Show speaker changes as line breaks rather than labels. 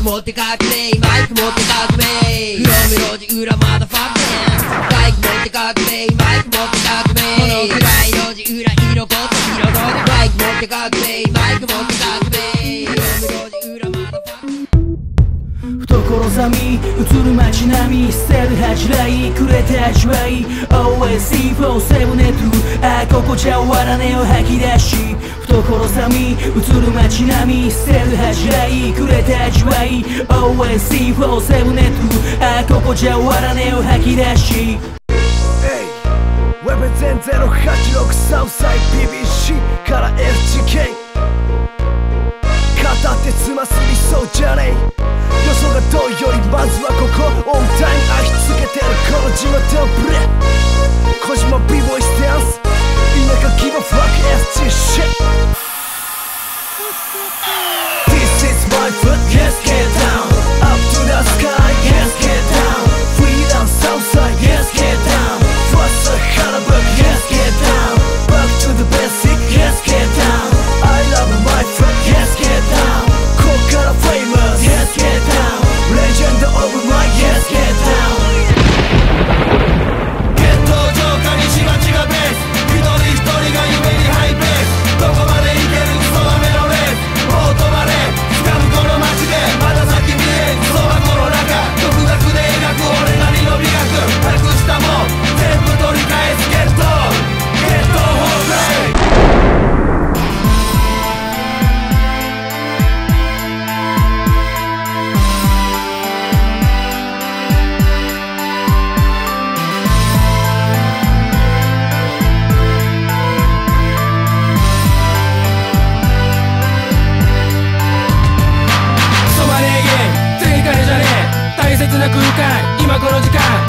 持って革命マイク持って革命フロム路地裏まだファッケンバイク持って革命マイク持って革命この暗い路地裏色ぼっと彩るバイク持って革命マイク持って革命フロム路地裏まだファッケン
懐寒い映る街並み捨てる恥じらいくれて味わい OSC47 ネットああここじゃ終わらねえを吐き出し懐寒い映る街並み捨てる恥じらいくれて味わい OSC47 ネットああここじゃ終わらねえを吐き出し
Represent 086 Southside PBC から FGK 片手つます理想じゃねえ予想が遠いよりまずはここオンタイム愛し続けてるこの地元ブレ小島 B-Boy スタンス田舎 Give a fuck SG shit This is my foot, yes get down Up to the sky, yes get down Freedom Southside, yes get down What's the hullabuck, yes get down Back to the basic, yes get down I love my foot, yes get down Kokara famous, yes get down Legend of my, yes get down ゲット上下西町がベース一人一人が夢にハイペースどこまで行けるクソはメロレースもう止まれ掴むこの街でまだ先見えクソはこの中独学で描く俺なりの美学なくしたもん全部取り返すゲットゲットホープレイ
大切な空間今この時間